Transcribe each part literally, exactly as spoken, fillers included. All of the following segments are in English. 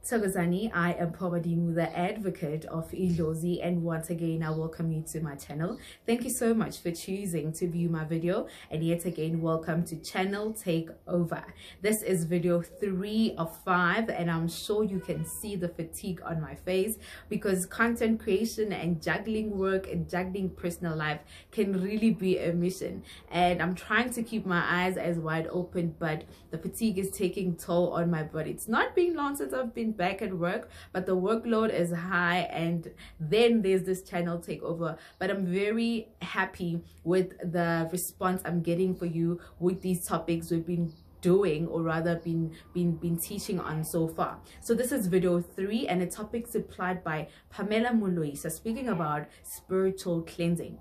Thokozani, I am Pobadimu, the advocate of Idlozi, and once again I welcome you to my channel. Thank you so much for choosing to view my video, and yet again welcome to Channel Takeover. This is video three of five, and I'm sure you can see the fatigue on my face because content creation and juggling work and juggling personal life can really be a mission, and I'm trying to keep my eyes as wide open, but the fatigue is taking toll on my body. It's not been long since I've been back at work, but the workload is high, and then there's this channel takeover. But I'm very happy with the response I'm getting for you with these topics we've been doing, or rather been been been teaching on so far. So this is video three, and a topic supplied by Pamela Muluisa, speaking about spiritual cleansing.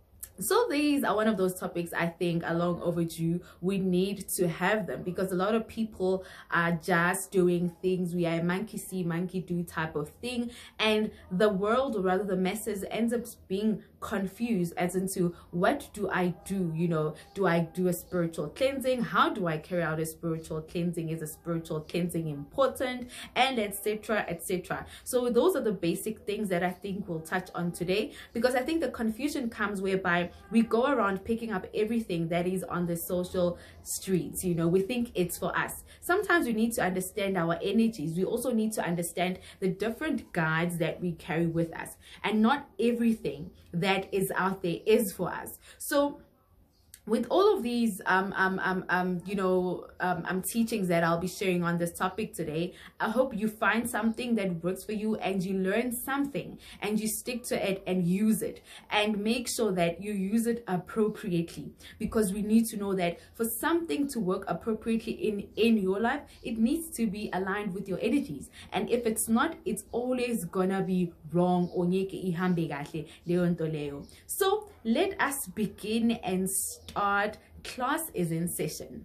So these are one of those topics I think are long overdue. We need to have them because a lot of people are just doing things. We are a monkey see, monkey do type of thing, and the world, or rather the masses, ends up being confused as into what do I do? You know, do I do a spiritual cleansing? How do I carry out a spiritual cleansing? Is a spiritual cleansing important? And etc, etc. So those are the basic things that I think we'll touch on today, because I think the confusion comes whereby we go around picking up everything that is on the social streets. You know, we think it's for us. Sometimes we need to understand our energies. We also need to understand the different guides that we carry with us, and not everything that is out there is for us. So with all of these um um um, um you know um, um teachings that I'll be sharing on this topic today, I hope you find something that works for you and you learn something and you stick to it and use it, and make sure that you use it appropriately, because we need to know that for something to work appropriately in in your life, it needs to be aligned with your energies, and if it's not, it's always gonna be wrong. So let us begin and start. Class is in session.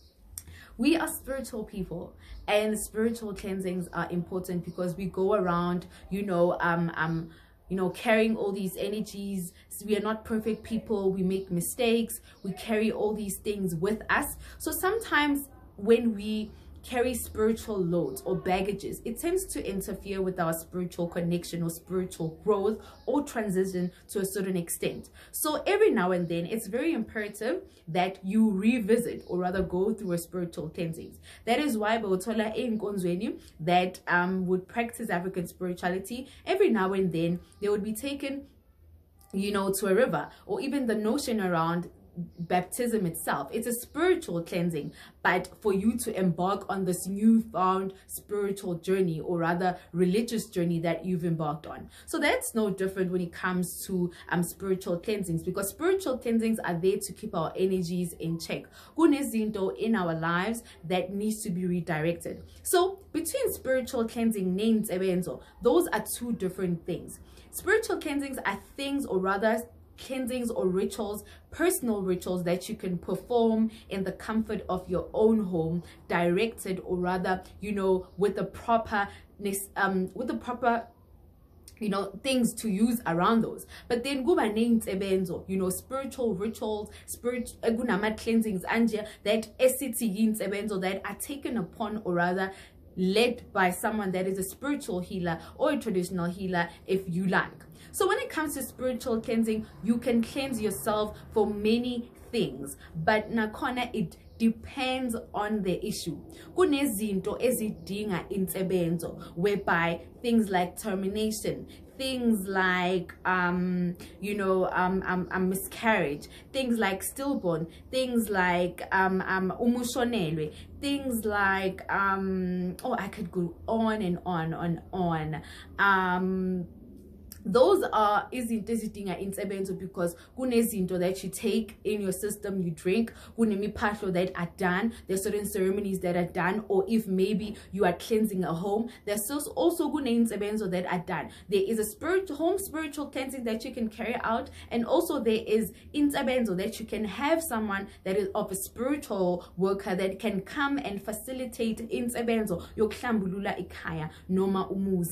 We are spiritual people, and spiritual cleansings are important because we go around, you know, um, um, you know, carrying all these energies. We are not perfect people. We make mistakes. We carry all these things with us. So sometimes when we carry spiritual loads or baggages, it tends to interfere with our spiritual connection or spiritual growth or transition to a certain extent. So every now and then, it's very imperative that you revisit, or rather go through a spiritual cleansing. That is why Bauthola Nkonzweni that um would practice African spirituality, every now and then they would be taken, you know, to a river, or even the notion around baptism itself. It's a spiritual cleansing, but for you to embark on this newfound spiritual journey, or rather religious journey that you've embarked on. So that's no different when it comes to um spiritual cleansings, because spiritual cleansings are there to keep our energies in check. Kunezinto in our lives that needs to be redirected. So between spiritual cleansing names ebenzo, those are two different things. Spiritual cleansings are things, or rather cleansings or rituals, personal rituals that you can perform in the comfort of your own home, directed, or rather, you know, with the proper um with the proper you know things to use around those. But then kuba neyinsebenzo, you know, spiritual rituals, spirit kunama cleansings anje that esithi yinsebenzo that are taken upon, or rather led by someone that is a spiritual healer or a traditional healer, if you like. So when it comes to spiritual cleansing, you can cleanse yourself for many things, but nakhona it depends on the issue. Kunezinto ezidinga insebenzo, whereby things like termination, things like um you know um, um um miscarriage, things like stillborn, things like um um umushonelwe, things like um oh I could go on and on and on. um Those are izinto ezidinga insebenzo, because kunezinto that you take in your system, you drink, kunemipahlo that are done, there's certain ceremonies that are done, or if maybe you are cleansing a home, there's also kuneinsebenzo that are done. There is a spiritual home spiritual cleansing that you can carry out, and also there is insebenzo that you can have someone that is of a spiritual worker that can come and facilitate insebenzo yokuhlambulula ikhaya noma umuzi.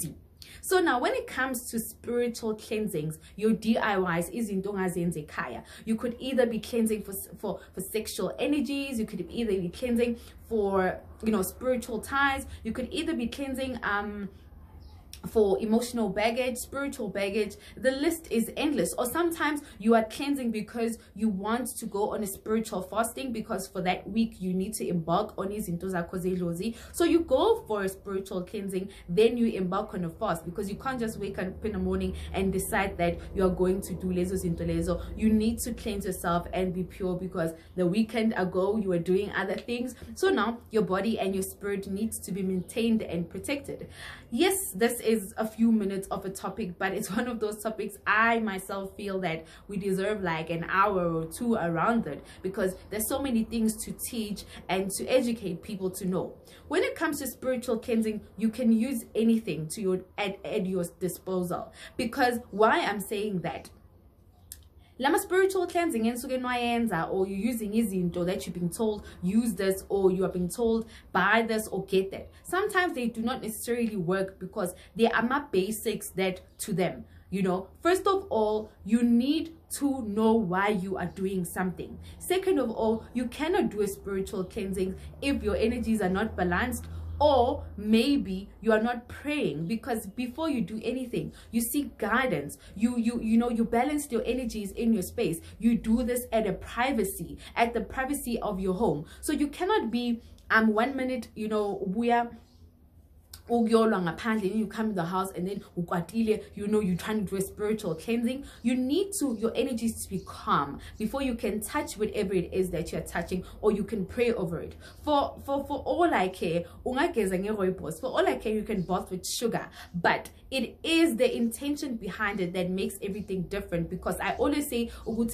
So now when it comes to spiritual cleansings, your D I Ys is in kaya. You could either be cleansing for, for, for sexual energies, you could either be cleansing for, you know, spiritual ties, you could either be cleansing um for emotional baggage, spiritual baggage. The list is endless. Or sometimes you are cleansing because you want to go on a spiritual fasting, because for that week you need to embark on izinto zakho zelozi. So you go for a spiritual cleansing, then you embark on a fast, because you can't just wake up in the morning and decide that you are going to do lezo zinto lezo. You need to cleanse yourself and be pure, because the weekend ago you were doing other things. So now your body and your spirit needs to be maintained and protected. Yes, this is is a few minutes of a topic, but it's one of those topics I myself feel that we deserve like an hour or two around it, because there's so many things to teach and to educate people to know. When it comes to spiritual cleansing, you can use anything to your at, at your disposal. Because why I'm saying that, lama spiritual cleansing or you're using izinto that you've been told use this, or you are being told buy this or get that, sometimes they do not necessarily work, because there are my basics that to them, you know. First of all, you need to know why you are doing something. Second of all, you cannot do a spiritual cleansing if your energies are not balanced, or maybe you are not praying, because before you do anything, you seek guidance. You, you, you know, you balance your energies in your space. You do this at a privacy, at the privacy of your home. So you cannot be, um, one minute, you know, we are, you come to the house and then you know you're trying to do a spiritual cleansing. You need to your energies to be calm before you can touch whatever it is that you're touching, or you can pray over it. For for for all I care, for all I care, you can bath with sugar, but it is the intention behind it that makes everything different. Because I always say,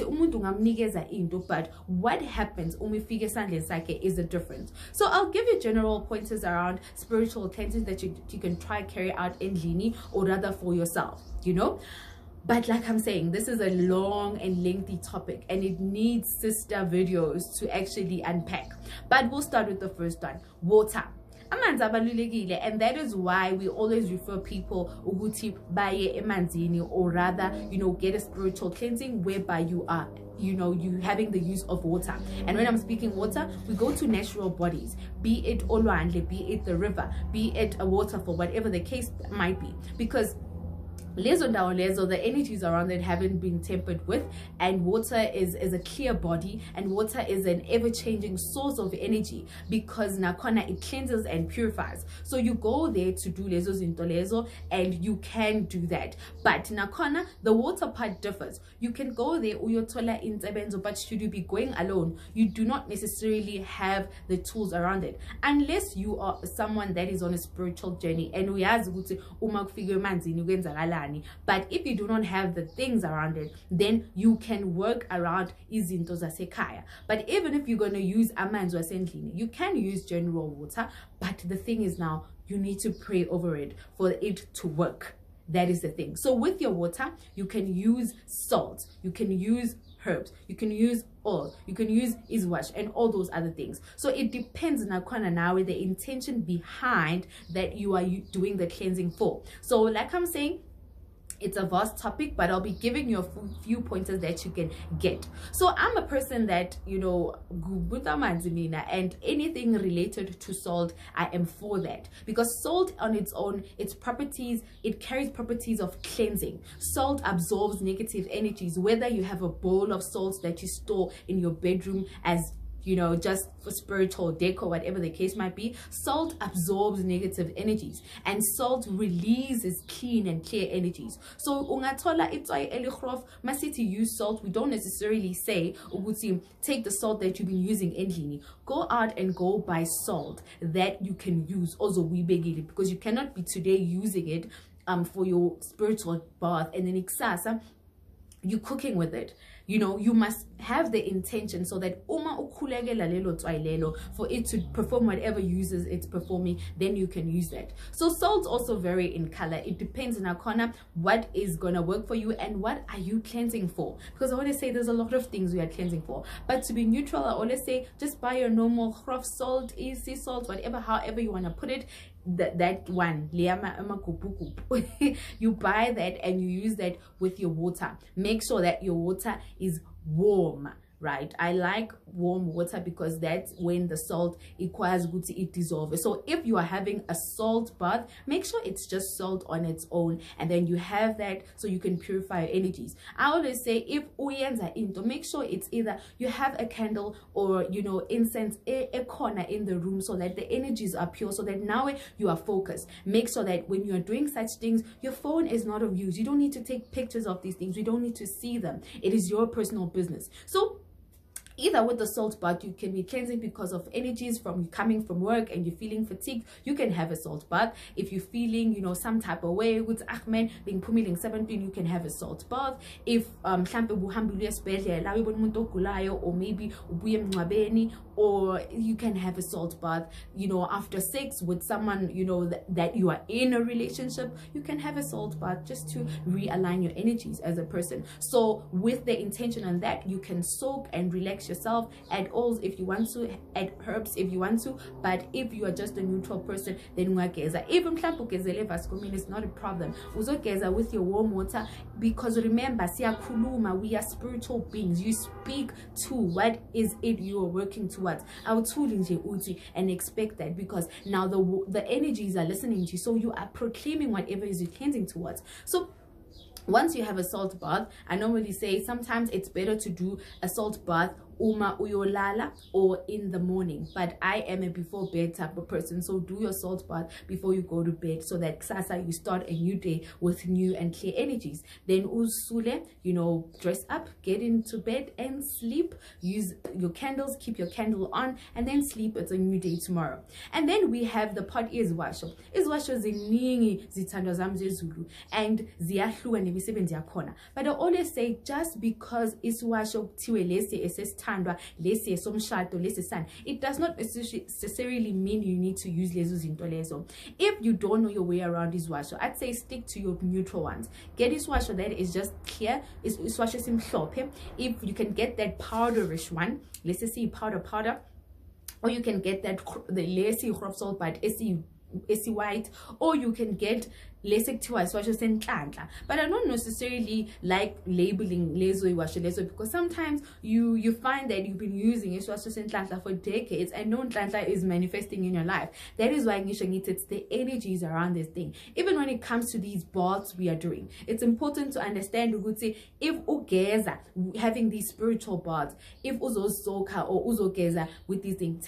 but what happens is the difference. So I'll give you general pointers around spiritual cleansing that you, you can try carry out in Lini, or rather for yourself, you know. But like I'm saying, this is a long and lengthy topic, and it needs sister videos to actually unpack. But we'll start with the first one: water. And that is why we always refer people ukuthi baye emanzini, or rather, you know, get a spiritual cleansing whereby you are, you know, you having the use of water. And when I'm speaking water, we go to natural bodies, be it olwandle, be it the river, be it a waterfall, whatever the case might be, because lezo ndawo lezo, the energies around it haven't been tempered with, and water is is a clear body, and water is an ever-changing source of energy, because nakona it cleanses and purifies. So you go there to do lezo zinto lezo, and you can do that. But nakona, the water part differs. You can go there uyotola insebenzo, but should you be going alone, you do not necessarily have the tools around it, unless you are someone that is on a spiritual journey and uyazi ukuthi uma kufika emanzini kwenzakalani. But if you do not have the things around it, then you can work around izinto zasekhaya. But even if you're going to use amanzi wasendlini, you can use general water. But the thing is, now you need to pray over it for it to work. That is the thing. So with your water, you can use salt, you can use herbs, you can use oil, you can use iswash, and all those other things. So it depends on now the intention behind that you are doing the cleansing for. So like I'm saying, it's a vast topic, but I'll be giving you a few pointers that you can get. So I'm a person that, you know, and anything related to salt, I am for that, because salt on its own, its properties, it carries properties of cleansing. Salt absorbs negative energies, whether you have a bowl of salt that you store in your bedroom as, you know, just for spiritual decor, whatever the case might be. Salt absorbs negative energies, and salt releases clean and clear energies. So ungatola itswayi elikhrof masithi use salt, we don't necessarily say ukuthi take the salt that you've been using endlini. Go out and go buy salt that you can use also wibegile, because you cannot be today using it um for your spiritual bath and then iksasa you cooking with it. You know, you must have the intention so that uma ukulegela lelo tswayi lelo, for it to perform whatever uses it's performing, then you can use that. So salt's also vary in color. It depends on our corner what is gonna work for you and what are you cleansing for. Because I always say there's a lot of things we are cleansing for, but to be neutral, I always say just buy your normal rough salt, easy salt, whatever, however you want to put it. that that one you buy that and you use that with your water. Make sure that your water is warm, right? I like warm water because that's when the salt requires good to it dissolve. So if you are having a salt bath, make sure it's just salt on its own, and then you have that so you can purify your energies. I always say, if uyenza into, make sure it's either you have a candle or, you know, incense, a, a corner in the room, so that the energies are pure, so that now you are focused. Make sure that when you are doing such things, your phone is not of use. You don't need to take pictures of these things. We don't need to see them. It is your personal business. So either with the salt bath, you can be cleansing because of energies from coming from work and you're feeling fatigued, you can have a salt bath. If you're feeling, you know, some type of way with Ahmed being pumiling seventeen, you can have a salt bath. If um or maybe or you can have a salt bath, you know, after sex with someone, you know, that, that you are in a relationship, you can have a salt bath just to realign your energies as a person. So with the intention on that, you can soak and relax yourself, add oils if you want to, add herbs if you want to, but if you are just a neutral person, then ungageza. Even vascomin is not a problem. Uzogeza with your warm water, because remember, siyakhuluma, we are spiritual beings. You speak to what is it you are working towards. And expect that, because now the the energies are listening to you, so you are proclaiming whatever is you cleansing towards. So once you have a salt bath, I normally say sometimes it's better to do a salt bath uma uyolala or in the morning, but I am a before bed type of person, so do your salt bath before you go to bed, so that kusasa you start a new day with new and clear energies. Then usule, you know, dress up, get into bed and sleep. Use your candles, keep your candle on, and then sleep. It's a new day tomorrow. And then we have the pot izwasho. Izwasho ziningi zithandwa zami zezulu and ziyahluka nemisebenzi yakhona, but I always say, just because iswasho kuthiwe lesi esesithandwa, it does not necessarily mean you need to use lezo zinto lezo. If you don't know your way around iswasho, I'd say stick to your neutral ones. Get iswasho that is just clear, iswasho simhlophe. If you can get that powderish one, let's say powder powder, or you can get that the lacy salt, but esi esi white, or you can get but I don't necessarily like labeling lezo iwasho lezo, because sometimes you you find that you've been using it for decades and no nhlanhla is manifesting in your life. That is why it's the energies around this thing. Even when it comes to these baths we are doing, it's important to understand if ugeza having these spiritual baths, if uzo soka or uzo geza with these things,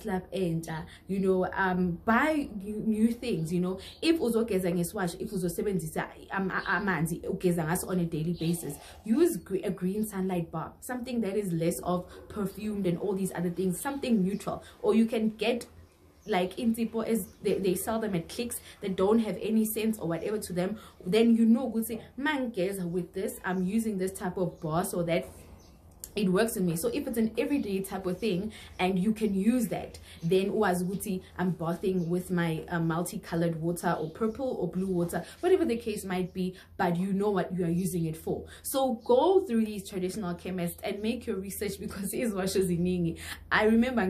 you know, um buy new things, you know. If uzo geza if uzosebenzisa amanzi ugeza ngaso on a daily basis, use a green sunlight bar, something that is less of perfumed and all these other things, something neutral. Or you can get like in Tipo, as they, they sell them at Clicks that don't have any sense or whatever to them, then you know, good say, man, guys, with this I'm using this type of bar so that it works with me. So if it's an everyday type of thing and you can use that, then uazuti, I'm bathing with my uh, multicolored water or purple or blue water, whatever the case might be, but you know what you are using it for. So go through these traditional chemists and make your research, because izwasho ziningi. I remember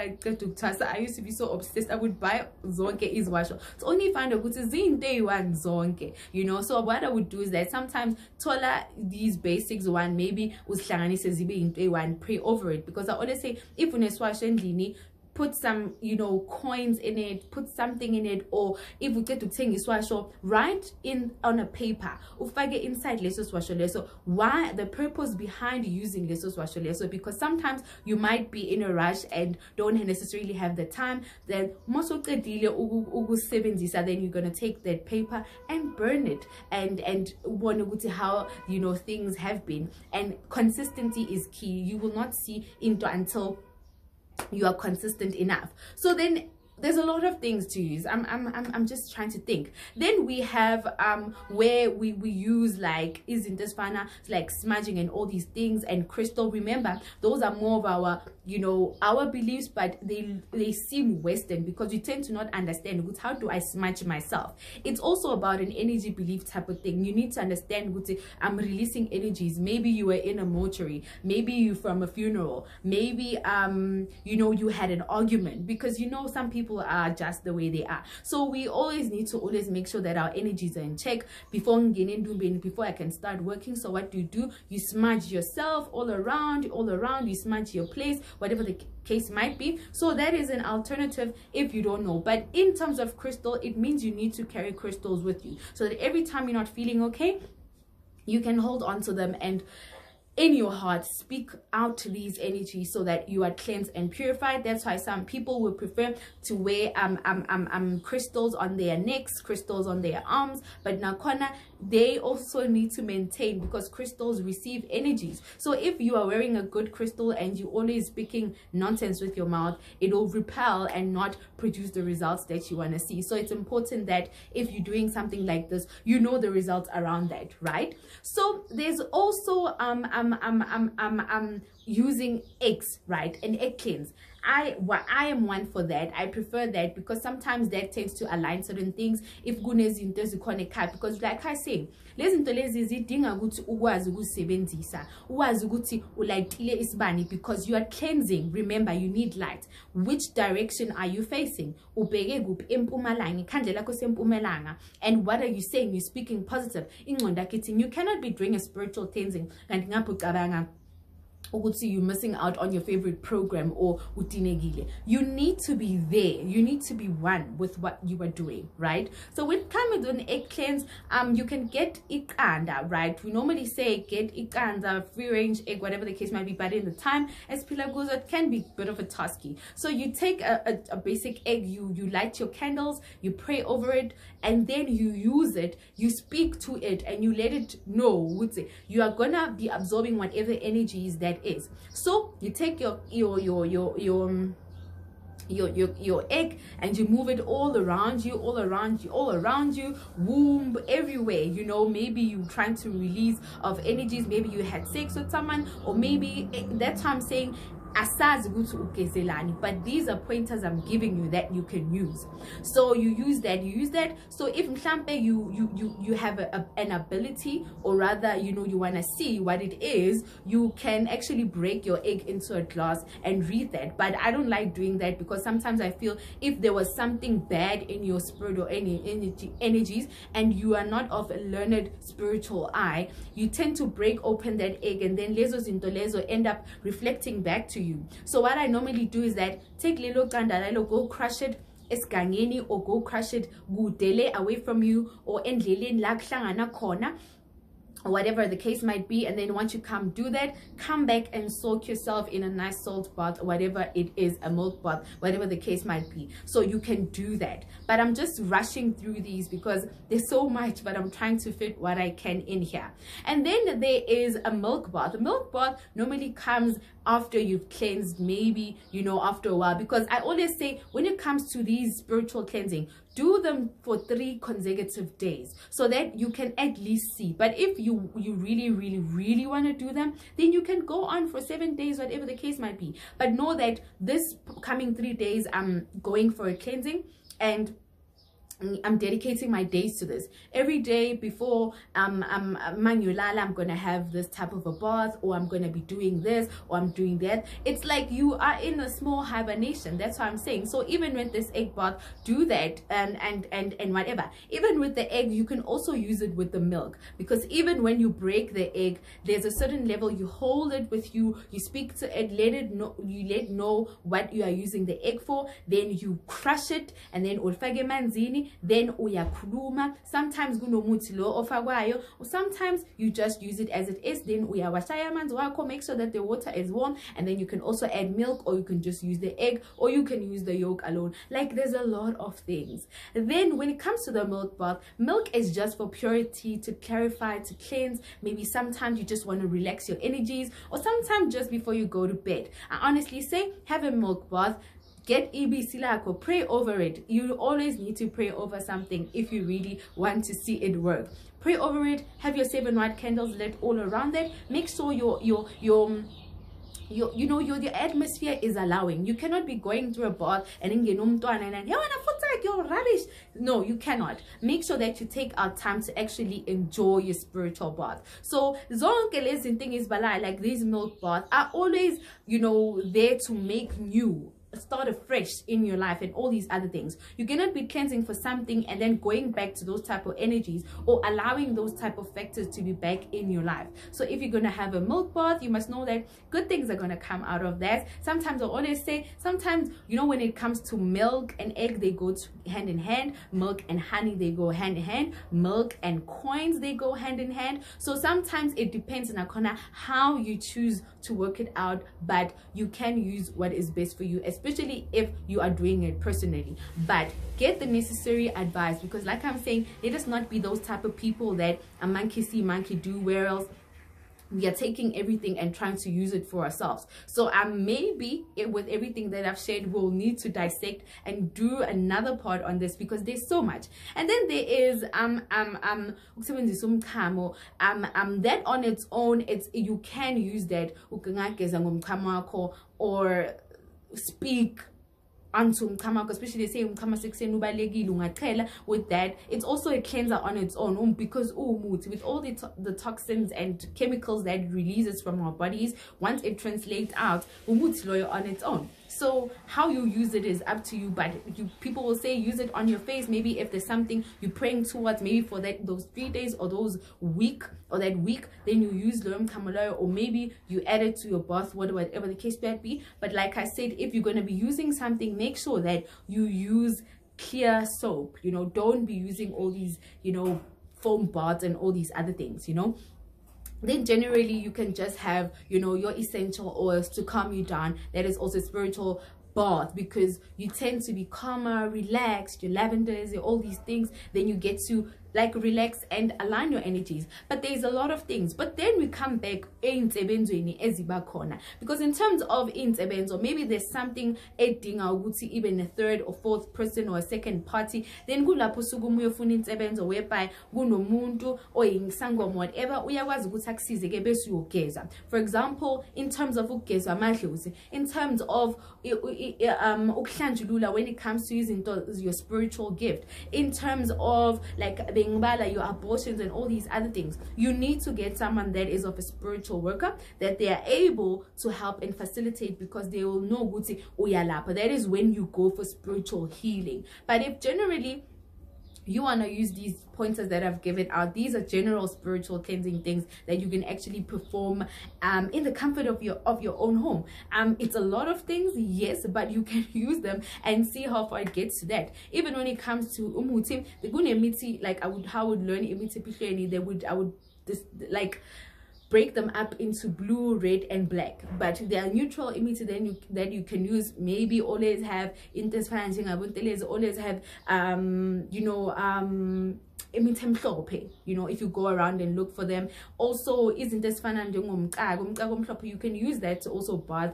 I used to be so obsessed. I would buy zonke izwasho. So only if I know good zin day one zonke, you know. So what I would do is that sometimes tola these basics one, maybe uslanganise zibe in day one, pray over it, because I always say, if uneswasho endlini, put some, you know, coins in it, put something in it, or if we get to take iswasho, write in on a paper, ufake inside leso swasho leso, why the purpose behind using leso swasho leso, because sometimes you might be in a rush and don't necessarily have the time. Then most of the then you're gonna take that paper and burn it, and and want to how, you know, things have been. And consistency is key. You will not see into until you are consistent enough. So then there's a lot of things to use. I'm I'm I'm, I'm just trying to think. Then we have um where we we use like isn't this fana like smudging and all these things and crystal. Remember, those are more of our, you know, our beliefs, but they they seem Western because you tend to not understand how do I smudge myself. It's also about an energy belief type of thing. You need to understand I'm releasing energies. Maybe you were in a mortuary, maybe you from a funeral, maybe um you know you had an argument, because you know some people are just the way they are. So we always need to always make sure that our energies are in check before before I can start working. So what do you do? You smudge yourself all around, all around. You smudge your place, whatever the case might be. So that is an alternative if you don't know. But in terms of crystal, it means you need to carry crystals with you so that every time you're not feeling okay, you can hold on to them and in your heart speak out to these energies so that you are cleansed and purified. That's why some people would prefer to wear um um um, um crystals on their necks, crystals on their arms, but nakona they also need to maintain, because crystals receive energies. So if you are wearing a good crystal and you always speaking nonsense with your mouth, it will repel and not produce the results that you want to see. So it's important that if you're doing something like this, you know the results around that, right? So there's also um um um um um, um using eggs, right? An egg cleanse. I well, I am one for that. I prefer that because sometimes that tends to align certain things. If kunezinto ezikhona ekhaya, because like I say, lezi zinto lezi zidinga ukuthi ukwazi ukusebenzisa, ukwazi ukuthi ulayitile isibani, because you are cleansing. Remember, you need light. Which direction are you facing? Ubheke kuphi? Empumalanga, ikhandle lakho sempumalanga. And what are you saying? You're speaking positive. Ingqondo yakho, you cannot be doing a spiritual cleansing kanti ngapho ucabanga ukuthi you're missing out on your favorite program or utinegile. You need to be there. You need to be one with what you are doing, right? So when coming to an egg cleanse, um, you can get ikanda, right? We normally say get ikanda, free range egg, whatever the case might be, but in the time as Pilagoza, it can be a bit of a tasky. So you take a, a, a basic egg, you you light your candles, you pray over it, and then you use it, you speak to it, and you let it know you are gonna be absorbing whatever energies that is. So you take your your your your your um, Your, your your egg and you move it all around you, all around you, all around you, womb, everywhere. You know, maybe you trying to release of energies, maybe you had sex with someone, or maybe that's why I'm saying but these are pointers I'm giving you that you can use. So you use that, you use that. So if you you you you have a, a, an ability, or rather, you know, you want to see what it is, you can actually break your egg into a glass and read that. But I don't like doing that because sometimes I feel if there was something bad in your spirit or any energy energies and you are not of a learned spiritual eye, you tend to break open that egg, and then lezo zinto lezo end up reflecting back to you. So what I normally do is that take lelo kanda lelo, go crush it esigangeni, or go crush it gudele away from you, or endleleni la kuhlangana khona, whatever the case might be. And then once you come do that, come back and soak yourself in a nice salt bath, whatever it is, a milk bath, whatever the case might be. So you can do that. But I'm just rushing through these because there's so much, but I'm trying to fit what I can in here. And then there is a milk bath. A milk bath normally comes after you've cleansed, maybe, you know, after a while, because I always say when it comes to these spiritual cleansing, do them for three consecutive days so that you can at least see. But if you you really really really want to do them, then you can go on for seven days, whatever the case might be. But know that this coming three days I'm going for a cleansing, and I'm dedicating my days to this. Every day before um um Manulala, I'm gonna have this type of a bath, or I'm gonna be doing this, or I'm doing that. It's like you are in a small hibernation. That's what I'm saying. So even with this egg bath, do that, and and and and whatever. Even with the egg, you can also use it with the milk, because even when you break the egg, there's a certain level you hold it with you, you speak to it, let it know, you let know what you are using the egg for, then you crush it, and then ulfage manzini. Then uyakhuluma. Sometimes kunomuthi lo ofakwayo, or sometimes you just use it as it is. Then uyawashaya amanzi wakho, make sure that the water is warm, and then you can also add milk, or you can just use the egg, or you can use the yolk alone. Like, there's a lot of things. Then when it comes to the milk bath, milk is just for purity, to clarify, to cleanse. Maybe sometimes you just want to relax your energies, or sometimes just before you go to bed. I honestly say have a milk bath. Get E B C lako, pray over it. You always need to pray over something if you really want to see it work. Pray over it. Have your seven white candles lit all around it. Make sure your your your you you know your your atmosphere is allowing. You cannot be going through a bath and then and you're rubbish. No, you cannot. Make sure that you take our time to actually enjoy your spiritual bath. So zonke lezi thing is balai, like these milk baths are always, you know, there to make new, start afresh in your life and all these other things. You cannot be cleansing for something and then going back to those type of energies or allowing those type of factors to be back in your life. So if you're going to have a milk bath, you must know that good things are going to come out of that. Sometimes I always say, sometimes, you know, when it comes to milk and egg, they go hand in hand. Milk and honey, they go hand in hand. Milk and coins, they go hand in hand. So sometimes it depends on how you choose to work it out, but you can use what is best for you, especially if you are doing it personally. But get the necessary advice, because like I'm saying, let us not be those type of people that a monkey see, monkey do, where else we are taking everything and trying to use it for ourselves. So um maybe it, with everything that I've shared, we'll need to dissect and do another part on this, because there's so much. And then there is um um um um um that on its own, it's you can use that or speak unto umchama, especially they say umchama sekuseni ubalekile ungachela. With that, it's also a cleanser on its own, um, because umuthi with all the to the toxins and chemicals that it releases from our bodies, once it translates out, umuthi loyo on its own. So how you use it is up to you, but you people will say use it on your face. Maybe if there's something you're praying towards, maybe for that those three days or those week or that week, then you use loyum kamaloyo, or maybe you add it to your bath water, whatever the case might be. But like I said, if you're going to be using something, make sure that you use clear soap. You know, don't be using all these, you know, foam baths and all these other things, you know. Then generally you can just have, you know, your essential oils to calm you down. That is also spiritual bath, because you tend to be calmer, relaxed, your lavenders, your all these things. Then you get to like relax and align your energies. But there's a lot of things. But then we come back because in terms of insebenzo, maybe there's something edinga even a third or fourth person or a second party, then kulapho sukumuyo funa insebenzo whereby kunomuntu oyingisangoma whatever uyakwazi ukuthi akusize ke bese uyogeza. For example, in terms of ukugeza amadlozi, in terms of um ukuhlanjulula when it comes to using your spiritual gift, in terms of like your abortions and all these other things, you need to get someone that is of a spiritual worker, that they are able to help and facilitate, because they will know guti uyalapa. That is when you go for spiritual healing. But if generally you want to use these pointers that I've given out, these are general spiritual cleansing things that you can actually perform um in the comfort of your of your own home. Um it's a lot of things, yes, but you can use them and see how far it gets to that. Even when it comes to umuti, the gunemiti, like I would how I would learn imiti, they would I would this like break them up into blue, red, and black. But they are neutral images then you that you can use. Maybe always have interferencing, always have um you know um you know, if you go around and look for them. Also, isn't this fun? You can use that to also bath.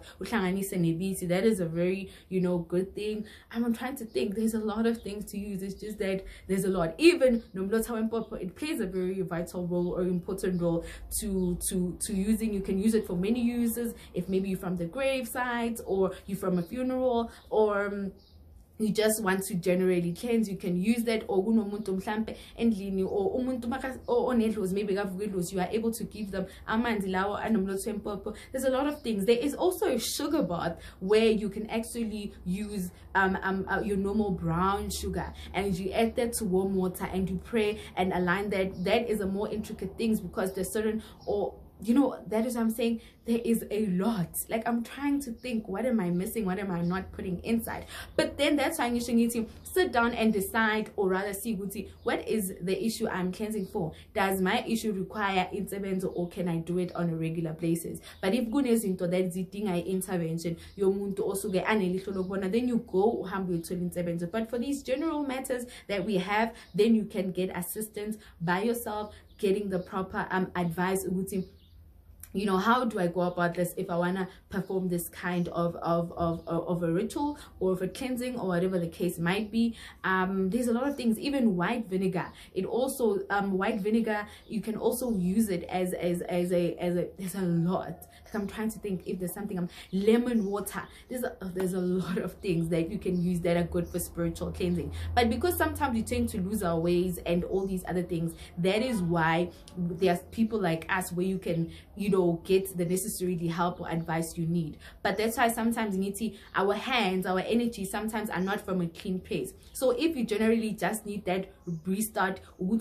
That is a very, you know, good thing. I'm trying to think, there's a lot of things to use. It's just that there's a lot. Even it plays a very vital role or important role to to to using. You can use it for many uses. If maybe you're from the gravesite, or you're from a funeral, or um, you just want to generally cleanse, you can use that. Or umuntu mhlambe endlini, or umuntu or onedlozi maybe kavuke you are able to give them amanzi lawo anomlotho wempuphu. There's a lot of things. There is also a sugar bath where you can actually use um, um uh, your normal brown sugar, and you add that to warm water and you pray and align that. That is a more intricate things, because there's certain, or you know, that is what I'm saying, there is a lot. Like, I'm trying to think, what am I missing, what am I not putting inside? But then that's why you should need to sit down and decide, or rather see what is the issue I'm cleansing for. Does my issue require intervention, or can I do it on a regular basis? But if goodness into that thing I intervention, your muntu also get an then you go humble to intervention. But for these general matters that we have, then you can get assistance by yourself, getting the proper um advice. you know, how do I go about this if I want to perform this kind of, of of of a ritual or of a cleansing or whatever the case might be. Um there's a lot of things. Even white vinegar, it also um white vinegar, you can also use it as as as a as a there's a lot. Like, I'm trying to think if there's something. Um lemon water, there's a, there's a lot of things that you can use that are good for spiritual cleansing. But because sometimes we tend to lose our ways and all these other things, that is why there's people like us where you can, you know, get the necessary help or advice you need. But that's why sometimes our hands, our energy sometimes are not from a clean place. So if you generally just need that restart,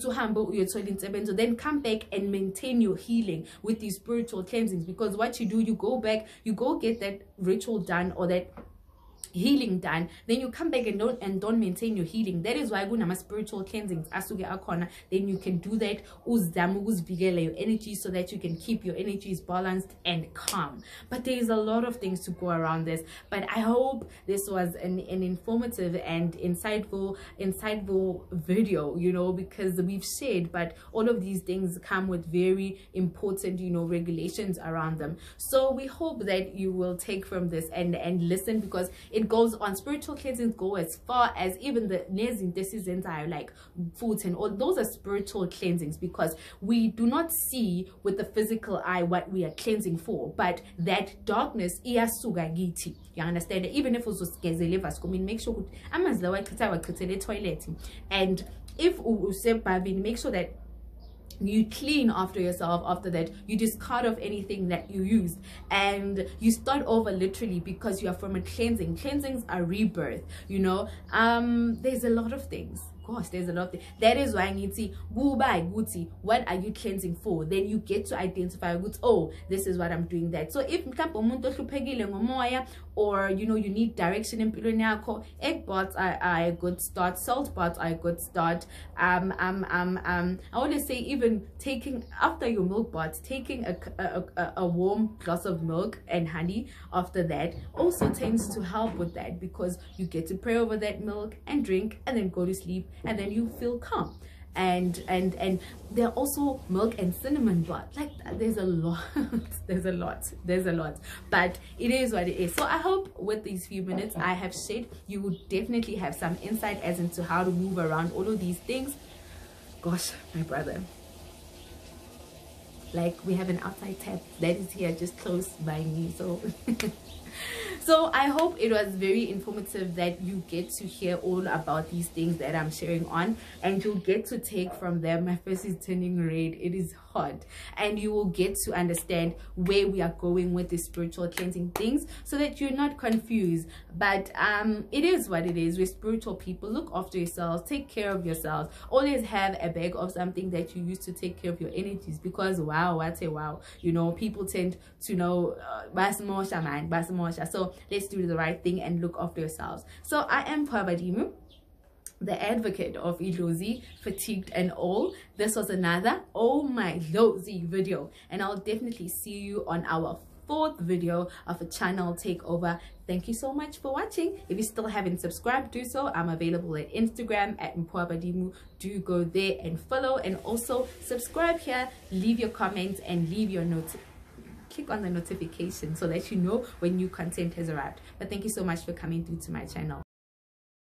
then come back and maintain your healing with these spiritual cleansings. Because what you do, you go back, you go get that ritual done or that healing done, then you come back and don't and don't maintain your healing. That is why kunama spiritual cleansings asuke akhona. Then you can do that, uzama ukuzivikela your energy, so that you can keep your energies balanced and calm. But there is a lot of things to go around this, but I hope this was an, an informative and insightful insightful video, you know, because we've shared, but all of these things come with very important, you know, regulations around them. So we hope that you will take from this and and listen, because it goes on. Spiritual cleansing go as far as even the nezintesizens are like food and all those are spiritual cleansings, because we do not see with the physical eye what we are cleansing for, but that darkness iyasuka kithi. You understand? Even if uzogezele vasco, make sure amanzi lawa achitha wachithele toilet, and if usebhabini, make sure that you clean after yourself. After that, you discard of anything that you used and you start over, literally, because you are from a cleansing. Cleansings are rebirth, you know. Um there's a lot of things. Gosh, there's a lot of things. That is why I need to go by guti, what are you cleansing for? Then you get to identify, oh, this is what I'm doing that. So if or you know, you need direction in pilonako, egg baths are, are a good start, salt baths are a good start. Um um um um I want to say, even taking after your milk bath, taking a, a, a, a warm glass of milk and honey after that also tends to help with that, because you get to pray over that milk and drink and then go to sleep, and then you feel calm. And and and there are also milk and cinnamon bath. Like, there's a lot there's a lot there's a lot but it is what it is. So I hope with these few minutes I have shared, you would definitely have some insight as into how to move around all of these things. Gosh, my brother, like, we have an outside tap that is here just close by me. So so I hope it was very informative, that you get to hear all about these things that I'm sharing on, and you'll get to take from them. My face is turning red, it is hot, and you will get to understand where we are going with the spiritual cleansing things, so that you're not confused. But um it is what it is. We're spiritual people. Look after yourselves, take care of yourselves. Always have a bag of something that you use to take care of your energies, because wow, I say wow, you know, people tend to know basimosha, man, basimosha. So let's do the right thing and look after yourselves. So I am Pwabadimu, the advocate of Idlozi, fatigued and all. This was another Oh My Lozi video, and I'll definitely see you on our fourth video of a channel takeover. Thank you so much for watching. If you still haven't subscribed, do so. I'm available at Instagram at Mpwabadimu. Do go there and follow, and also subscribe here, leave your comments, and leave your notes. Click on the notification so that you know when new content has arrived. But thank you so much for coming through to my channel.